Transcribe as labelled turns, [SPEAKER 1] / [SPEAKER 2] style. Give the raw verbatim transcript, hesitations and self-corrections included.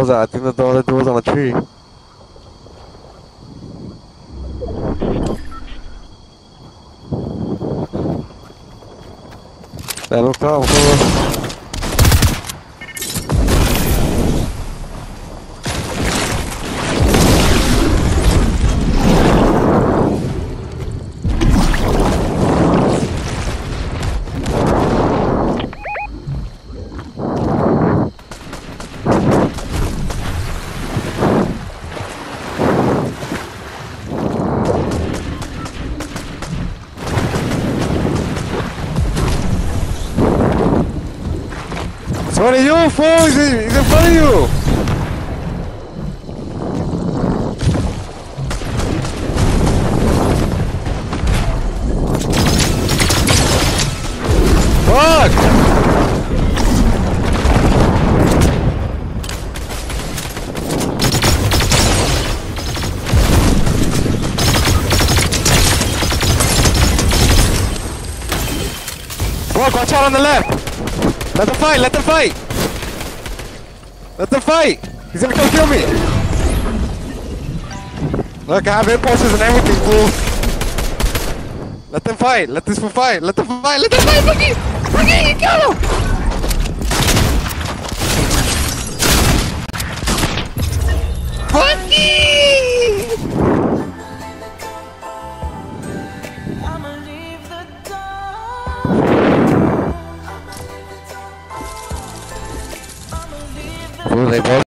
[SPEAKER 1] was that? I think that the other dude was on a tree. Let him come, come on. What are you, fool? He's in, he's in front of you! Fuck! Fuck, watch out on the left! Let them fight, let them fight! Let them fight! He's gonna come kill me! Look, I have impulses and everything, fool! Let them fight, let this fool fight, let them fight, let them fight, Boogie! Boogie, you kill him! Boogie!